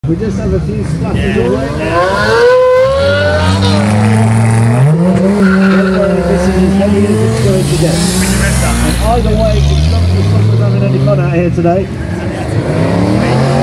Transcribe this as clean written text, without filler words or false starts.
We just have a few splashes of rain. This is as heavy as it's going to get. And either way, it's not just us having any fun out here today.